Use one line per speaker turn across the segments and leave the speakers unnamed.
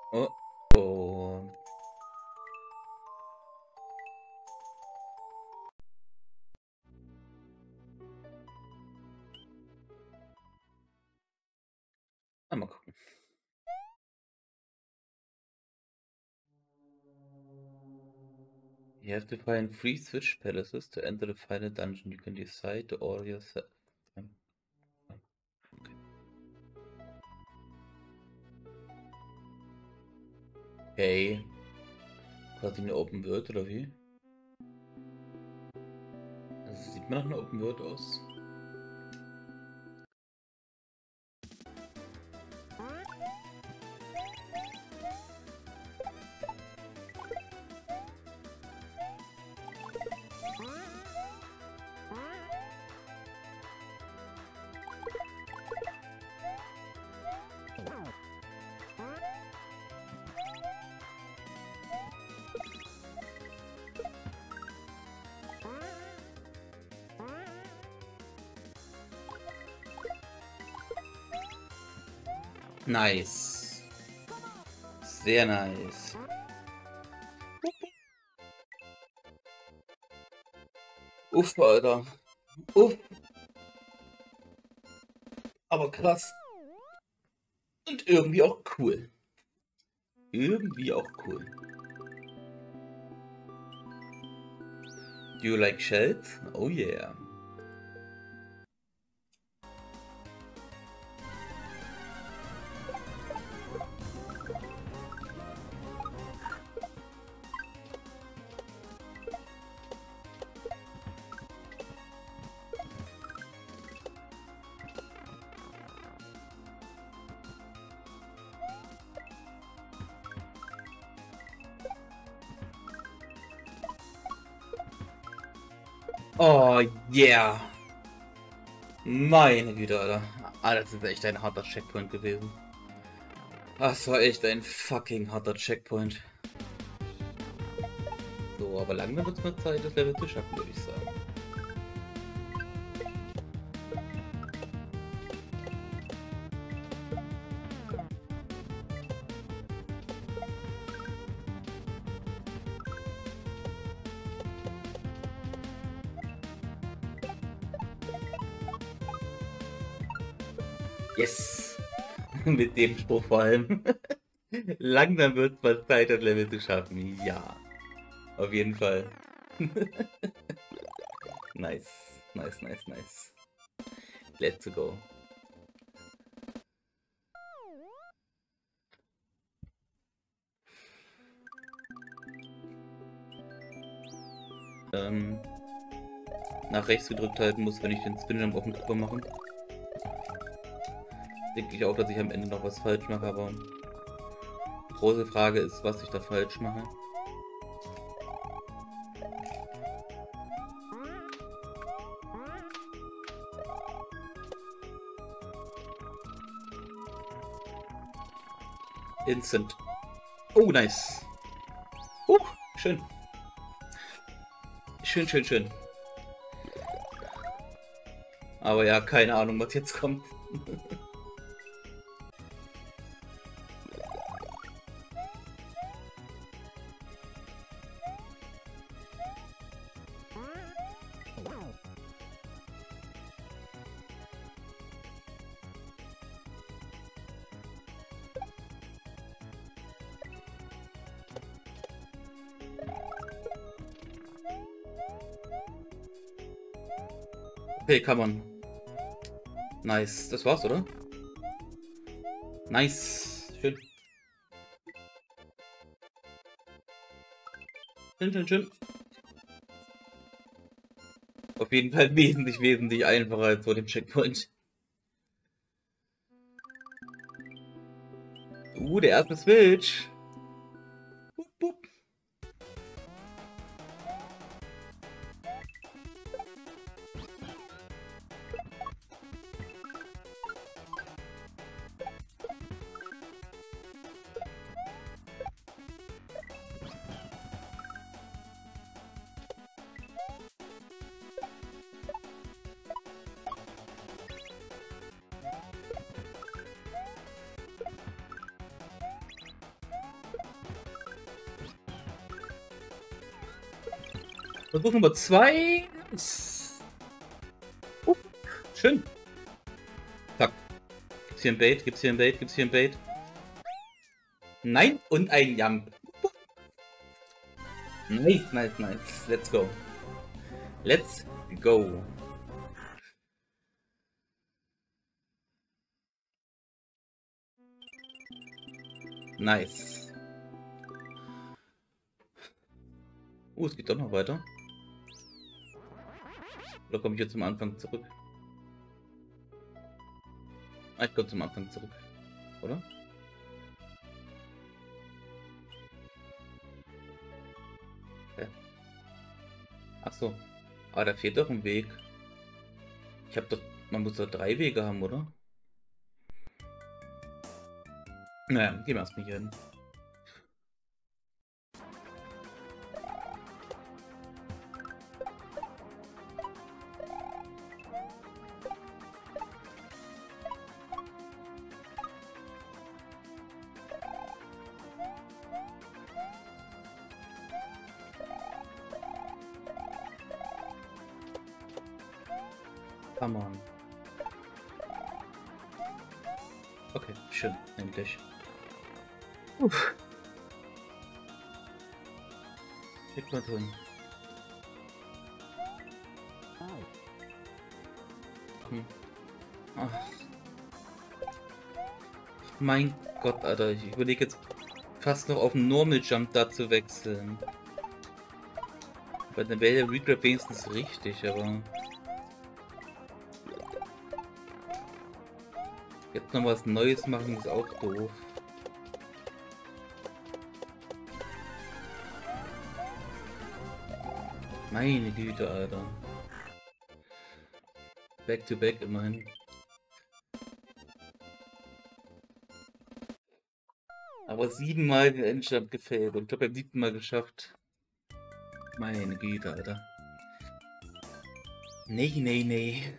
Oh, oh. Mal gucken. You have to find 3 switch palaces to enter the final dungeon. You can decide to order yourself. Okay. Quasi eine Open World oder wie? Das sieht mir nach einer Open World aus. Nice. Sehr nice. Uff, Alter. Uff. Aber krass. Und irgendwie auch cool. Irgendwie auch cool. Do you like shells? Oh yeah. Oh yeah. Meine Güte, Alter. Das ist echt ein harter Checkpoint gewesen. Das war echt ein fucking harter Checkpoint. So, aber langsam wird es mal Zeit, das Level zu schaffen, würde ich sagen. Yes! Mit dem Spruch vor allem. Langsam wird es mal Zeit, das Level zu schaffen. Ja. Auf jeden Fall. Nice. Nice, nice, nice. Let's go. Nach rechts gedrückt halten muss, wenn ich den Spinjump auf den Körper mache. Denke ich auch, dass ich am Ende noch was falsch mache, aber die große Frage ist, was ich da falsch mache. Instant. Oh, nice. Schön. Schön, schön, schön. Aber ja, keine Ahnung, was jetzt kommt. Okay, kann man. Nice. Das war's, oder? Nice. Schön. Schön, schön, schön. Auf jeden Fall wesentlich, wesentlich einfacher als vor dem Checkpoint. Der erste Switch. Bup, bup. Versuch Nummer 2. Schön. Zack. Gibt's hier ein Bait? Gibt's hier ein Bait? Gibt's hier ein Bait? Nein, und ein Jump. Nice, nice, nice. Let's go. Let's go. Nice. Es geht doch noch weiter. Oder komme ich jetzt zum Anfang zurück? Ah, ich komme zum Anfang zurück. Oder? Okay. Ach so. Aber da fehlt doch ein Weg. Ich habe doch... Man muss doch 3 Wege haben, oder? Naja, gehen wir erstmal hier hin. Come on. Okay, schön, endlich. Uff. Schick mal drin. Ach. Mein Gott, Alter, ich überlege jetzt fast noch auf einen Normal Jump da zu wechseln. Weil dann wäre der Regrab wenigstens richtig, aber... Jetzt noch was Neues machen ist auch doof. Meine Güte, Alter. Back to back immerhin. Aber 7-mal den Endjump gefällt und ich glaube beim 7. Mal geschafft. Meine Güte, Alter. Nee, nee, nee.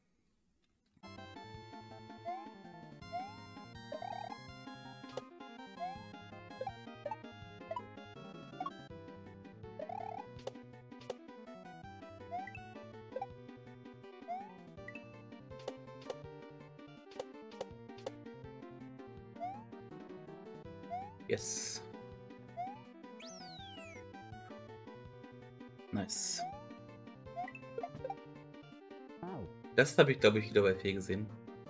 Yes. Nice. Das habe ich, glaube ich, wieder bei Fee gesehen.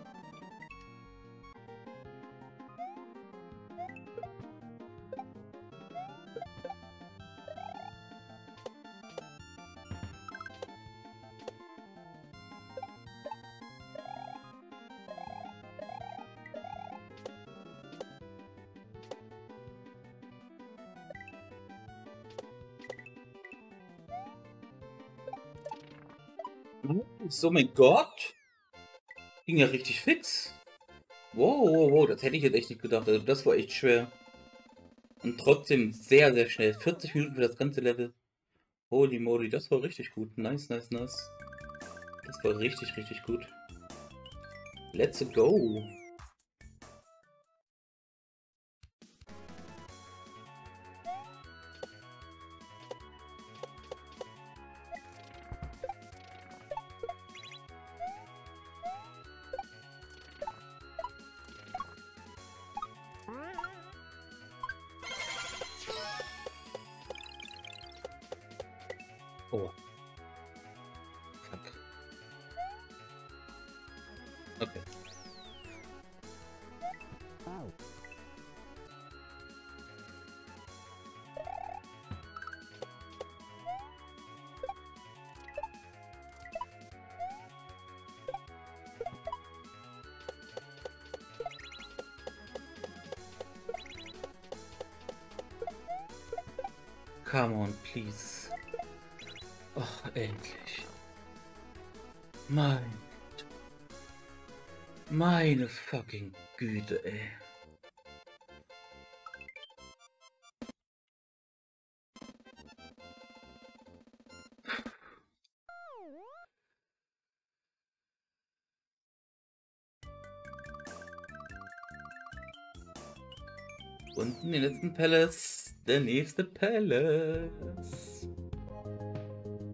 So, mein Gott. Ging ja richtig fix. Wow, wow, wow, das hätte ich jetzt echt nicht gedacht. Also das war echt schwer. Und trotzdem sehr, sehr schnell. 40 Minuten für das ganze Level. Holy moly, das war richtig gut. Nice, nice, nice. Das war richtig, richtig gut. Let's go. Oh. Fuck. Okay. Come on, please. Ach, endlich. Meine fucking Güte, ey. Unten den letzten Palace. Der nächste Palace.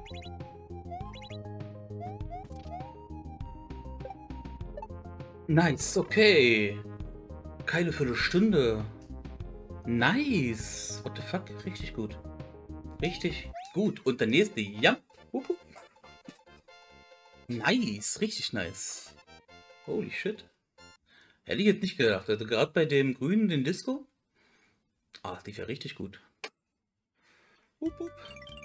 Nice, okay. Keine Viertelstunde. Nice. What the fuck? Richtig gut. Richtig gut. Und der nächste, ja. Nice, richtig nice. Holy shit. Hätte ich jetzt nicht gedacht. Also gerade bei dem grünen, den Disco. Ah, die wäre richtig gut. Hup, hup.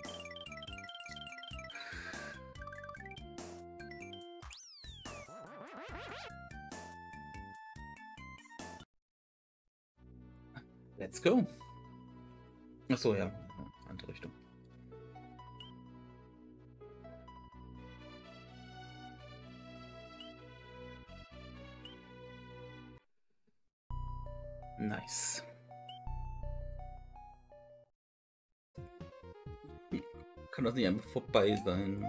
Let's go. Achso, ja. Andere Richtung. Nice. Kann das nicht einfach vorbei sein?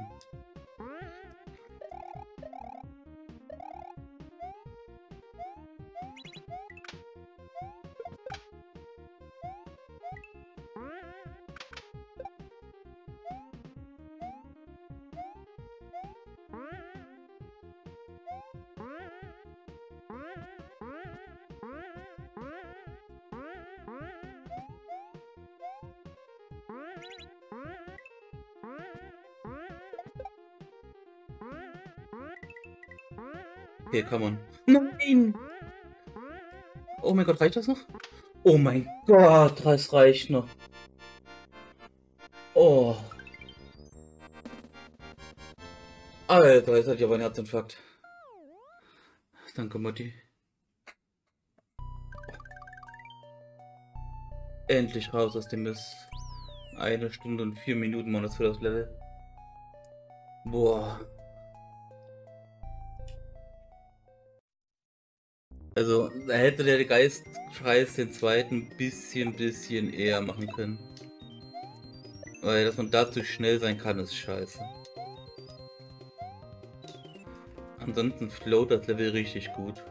Okay, come on. Nein! Oh mein Gott, reicht das noch? Oh mein Gott, das reicht noch. Oh. Alter, jetzt hatte ich aber einen Herzinfarkt. Danke, Mutti. Endlich raus aus dem Mist. 1 Stunde und 4 Minuten waren das für das Level. Boah. Also, da hätte der Geistscheiß den zweiten bisschen eher machen können. Weil, dass man dazu schnell sein kann, ist scheiße. Ansonsten float das Level richtig gut.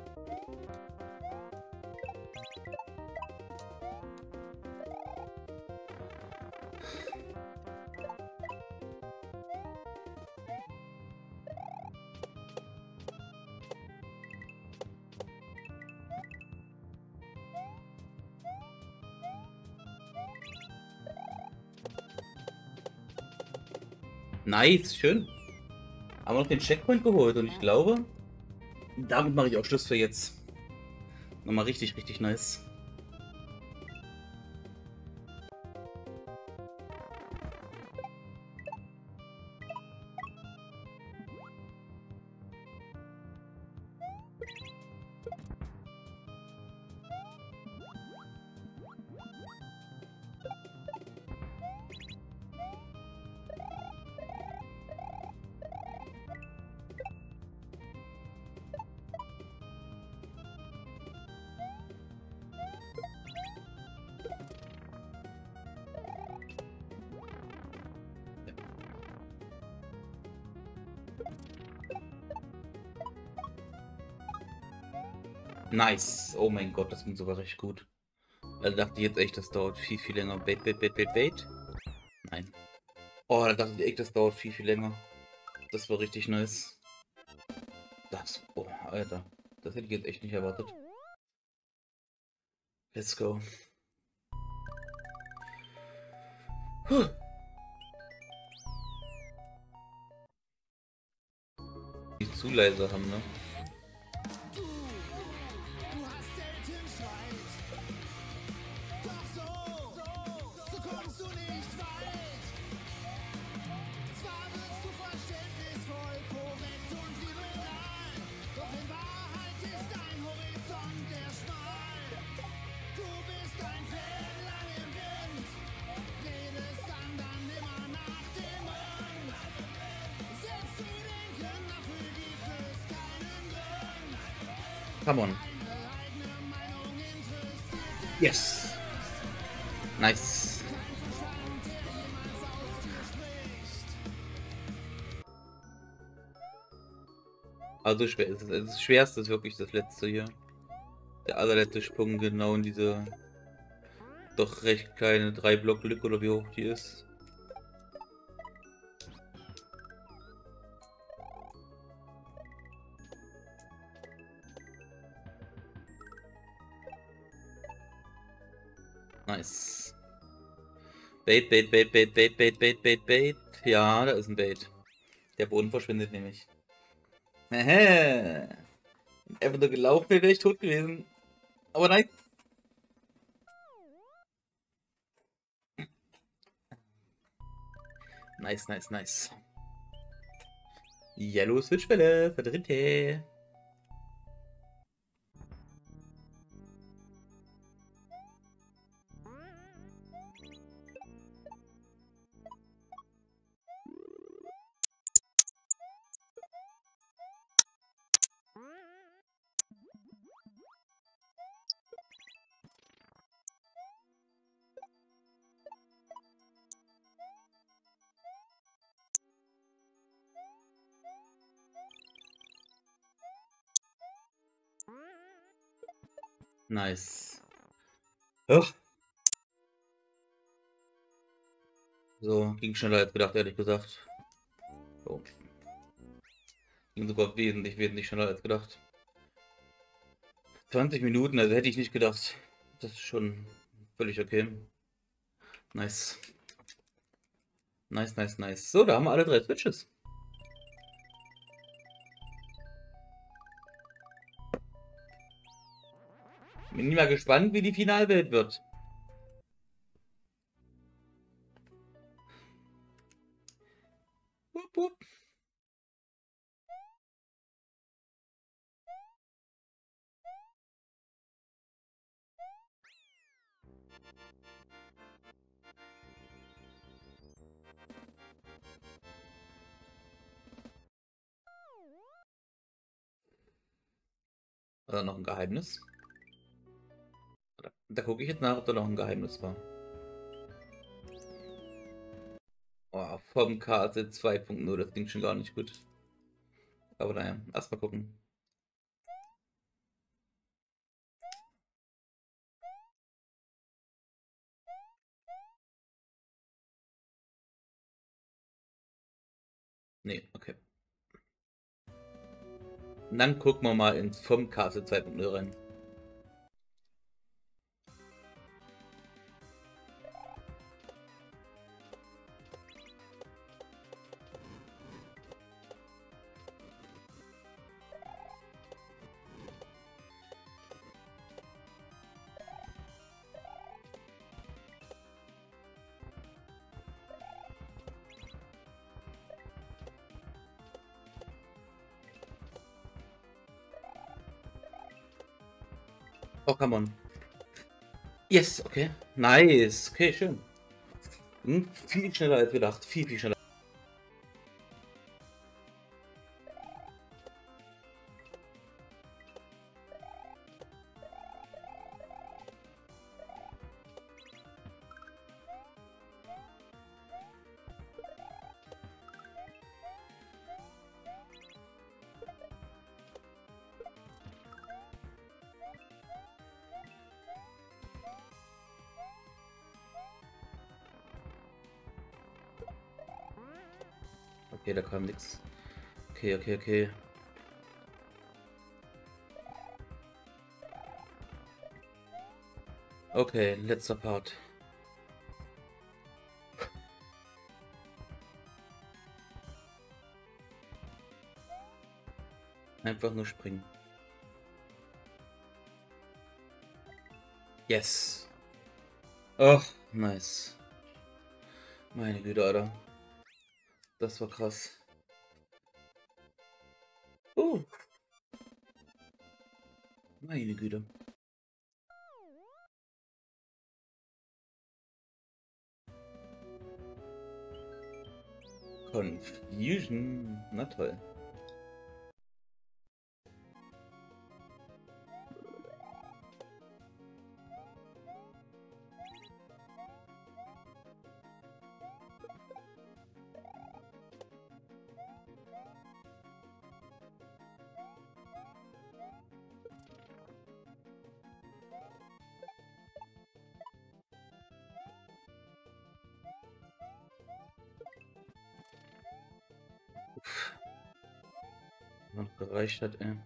Nice, schön. Haben wir noch den Checkpoint geholt und ich glaube, damit mache ich auch Schluss für jetzt. Nochmal richtig nice. Nice. Oh mein Gott, das ging sogar recht gut. Da dachte ich jetzt echt, das dauert viel länger. Bait. Nein. Oh, da dachte ich echt, das dauert viel länger. Das war richtig nice. Das. Oh, Alter. Das hätte ich jetzt echt nicht erwartet. Let's go. Puh. Die zu leise haben, ne? Come on. Yes. Nice. Also schwer ist es. Das Schwerste ist wirklich das letzte hier. Der allerletzte Sprung genau in diese doch recht kleine 3-Block-Lücke oder wie hoch die ist. Nice. Bait, Bait, Bait, Bait, Bait, Bait, Bait, Bait, Bait. Ja, da ist ein Bait. Der Boden verschwindet nämlich. Hehe. Einfach nur gelaufen, wäre ich tot gewesen. Aber nein. Nice, nice, nice. Yellow Switchwelle, verdritte. Nice. Ach. So, ging schneller als gedacht, ehrlich gesagt. So. Ging sogar wesentlich, wesentlich schneller als gedacht. 20 Minuten, also hätte ich nicht gedacht. Das ist schon völlig okay. Nice. Nice, nice, nice. So, da haben wir alle 3 Switches. Bin mal gespannt, wie die Finalwelt wird. Wupp, wupp. Oder noch ein Geheimnis? Da gucke ich jetzt nach, ob da noch ein Geheimnis war. Oh, vom KZ 2.0, das klingt schon gar nicht gut. Aber naja, erstmal gucken. Nee, okay. Und dann gucken wir mal ins vom KZ 2.0 rein. Oh, come on. Yes, okay. Nice. Okay, schön. Viel schneller als gedacht. Viel, viel schneller. Okay, da kam nichts. Okay, okay, okay. Okay, letzter Part. Einfach nur springen. Yes. Ach, nice. Meine Güte, Alter. Das war krass. Oh. Meine Güte. Confusion. Na toll. Noch gereicht hat, ey.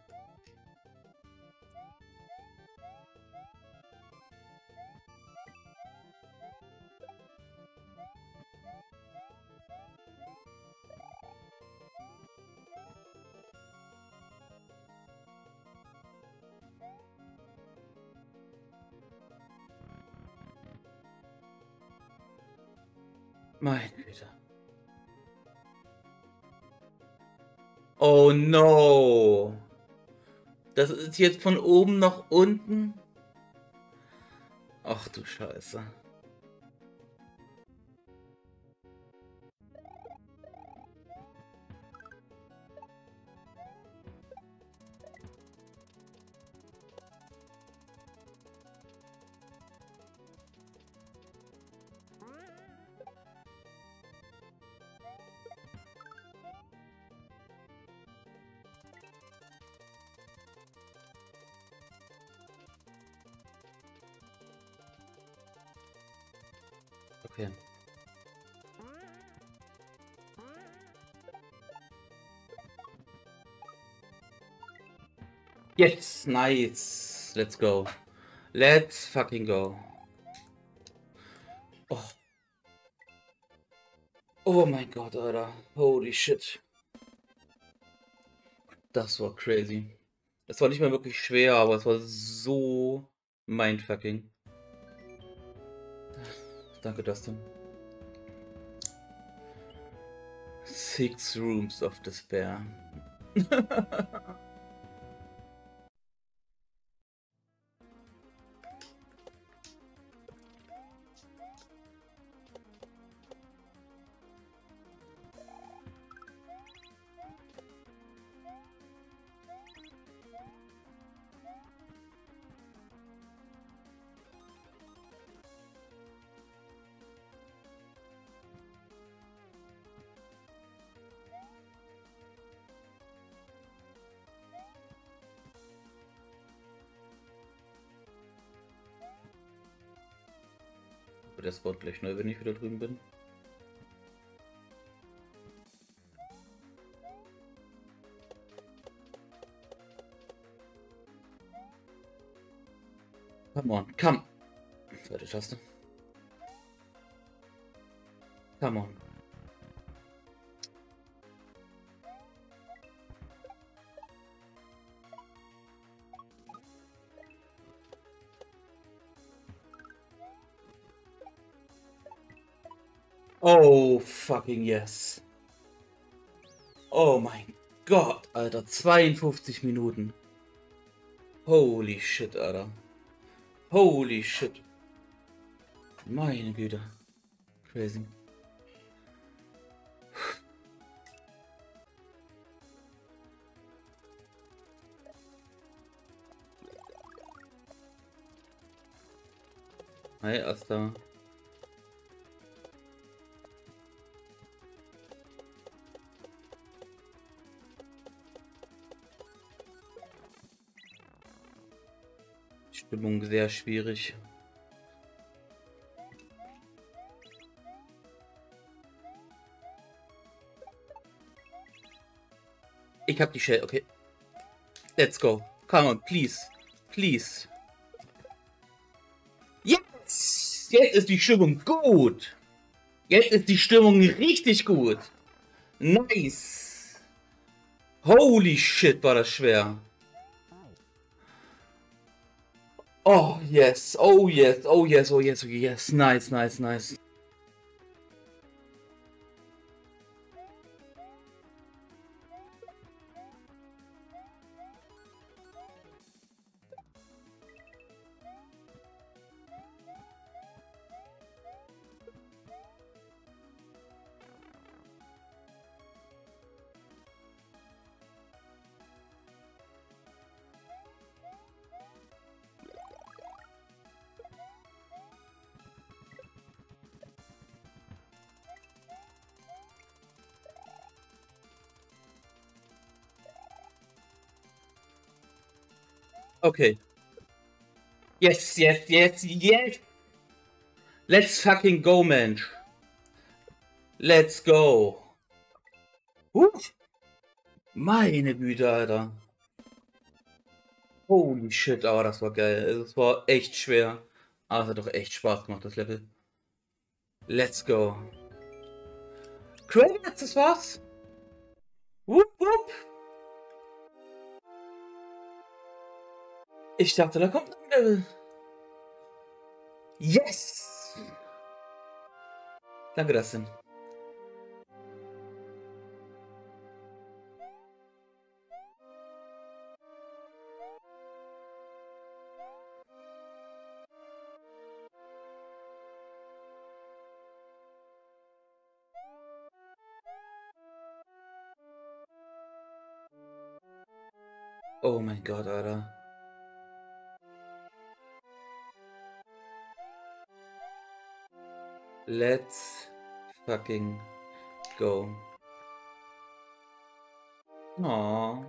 Meine Güte. Oh no. Das ist jetzt von oben nach unten. Ach du Scheiße. Okay. Yes, nice. Let's go. Let's fucking go. Oh. Oh mein Gott, Alter. Holy shit. Das war crazy. Es war nicht mal wirklich schwer, aber es war so mindfucking. Danke, Dustin. 6 Rooms of Despair. Der spawnt gleich neu, wenn ich wieder drüben bin. Come on, come! Zweite Taste. Come on. Oh, fucking yes. Oh mein Gott, Alter. 52 Minuten. Holy shit, Alter. Holy shit. Meine Güte. Crazy. Hi, Asta. Stimmung sehr schwierig. Ich hab die Shell, okay. Let's go. Come on, please. Please. Yes! Jetzt ist die Stimmung gut. Jetzt ist die Stimmung richtig gut. Nice. Holy shit, war das schwer. Oh, yes. Oh, yes. Oh, yes. Oh, yes. Oh, yes. Nice, nice, nice. Okay. Yes, yes, yes, yes. Let's fucking go, Mensch. Let's go. Meine Güte, Alter. Holy shit, aber das war geil. Es war echt schwer. Aber es hat doch echt Spaß gemacht, das Level. Let's go. Credits, das war's. Wupp, wupp. Ich dachte, da kommt noch ein Level. Yes! Danke, Dustin. Oh mein Gott, Alter. Let's fucking go. Oh.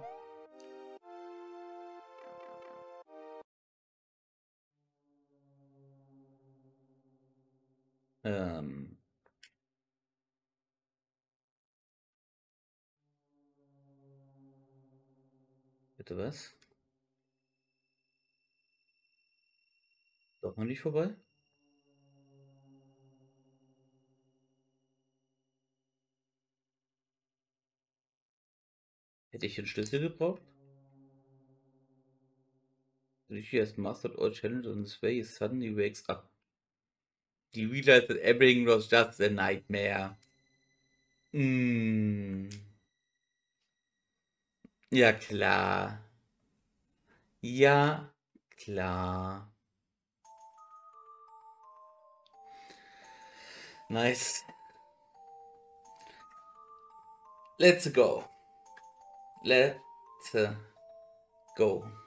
Bitte was? Doch noch nicht vorbei? Hätte ich den Schlüssel gebraucht? She has mastered all challenges on this way, he suddenly wakes up. He realized that everything was just a nightmare. Ja, klar. Ja, klar. Nice. Let's go. Let's go.